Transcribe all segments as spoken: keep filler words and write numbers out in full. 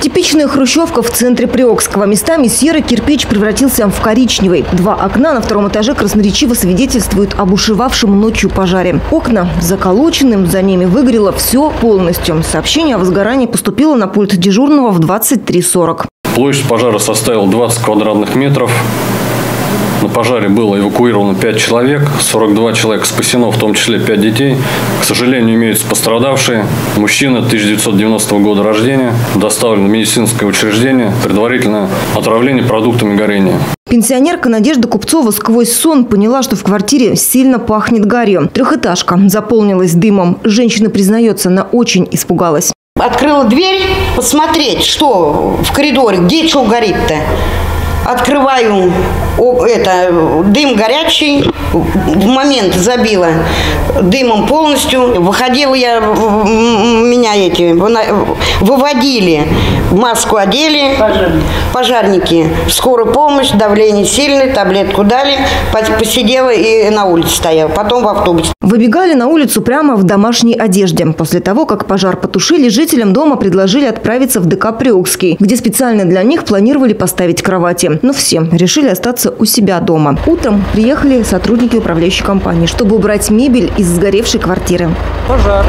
Типичная хрущевка в центре Приокского. Местами серый кирпич превратился в коричневый. Два окна на втором этаже красноречиво свидетельствуют об бушевавшем ночью пожаре. Окна заколочены, за ними выгорело все полностью. Сообщение о возгорании поступило на пульт дежурного в двадцать три сорок. Площадь пожара составила двадцать квадратных метров. На пожаре было эвакуировано пять человек, сорок два человека спасено, в том числе пять детей. К сожалению, имеются пострадавшие. Мужчина тысяча девятьсот девяностого года рождения, доставлен в медицинское учреждение, предварительное отравление продуктами горения. Пенсионерка Надежда Купцова сквозь сон поняла, что в квартире сильно пахнет гарью. Трехэтажка заполнилась дымом. Женщина признается, она очень испугалась. Открыла дверь посмотреть, что в коридоре, где что горит-то. Открываю, это, дым горячий, в момент забила дымом полностью. Выходила я, меня эти выводили, маску одели, пожарники, пожарники. Скорая помощь, давление сильное, таблетку дали, посидела и на улице стояла, потом в автобусе. Выбегали на улицу прямо в домашней одежде. После того, как пожар потушили, жителям дома предложили отправиться в ДК Приокский, где специально для них планировали поставить кровати. Но все решили остаться у себя дома. Утром приехали сотрудники управляющей компании, чтобы убрать мебель из сгоревшей квартиры. Пожар.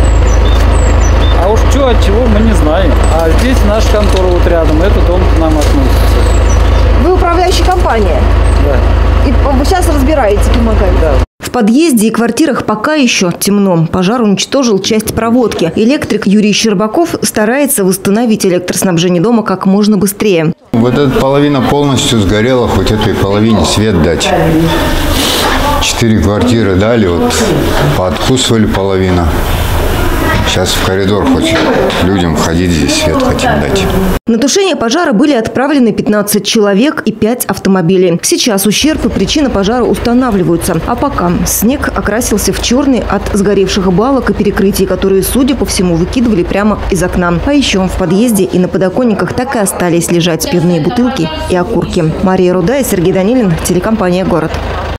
А уж что, от чего, мы не знаем. А здесь наша контора вот рядом, этот дом к нам относится. Вы управляющая компания? Да. И вы сейчас разбираете, помогаете? Да. В подъезде и квартирах пока еще темно. Пожар уничтожил часть проводки. Электрик Юрий Щербаков старается восстановить электроснабжение дома как можно быстрее. Вот эта половина полностью сгорела, хоть этой половине свет дать. Четыре квартиры дали, вот пооткусывали половину. Сейчас в коридор хоть людям входить, здесь свет хотим дать. На тушение пожара были отправлены пятнадцать человек и пять автомобилей. Сейчас ущерб и причина пожара устанавливаются. А пока снег окрасился в черный от сгоревших балок и перекрытий, которые, судя по всему, выкидывали прямо из окна. А еще в подъезде и на подоконниках так и остались лежать пивные бутылки и окурки. Мария Рудая, Сергей Данилин, телекомпания «Город».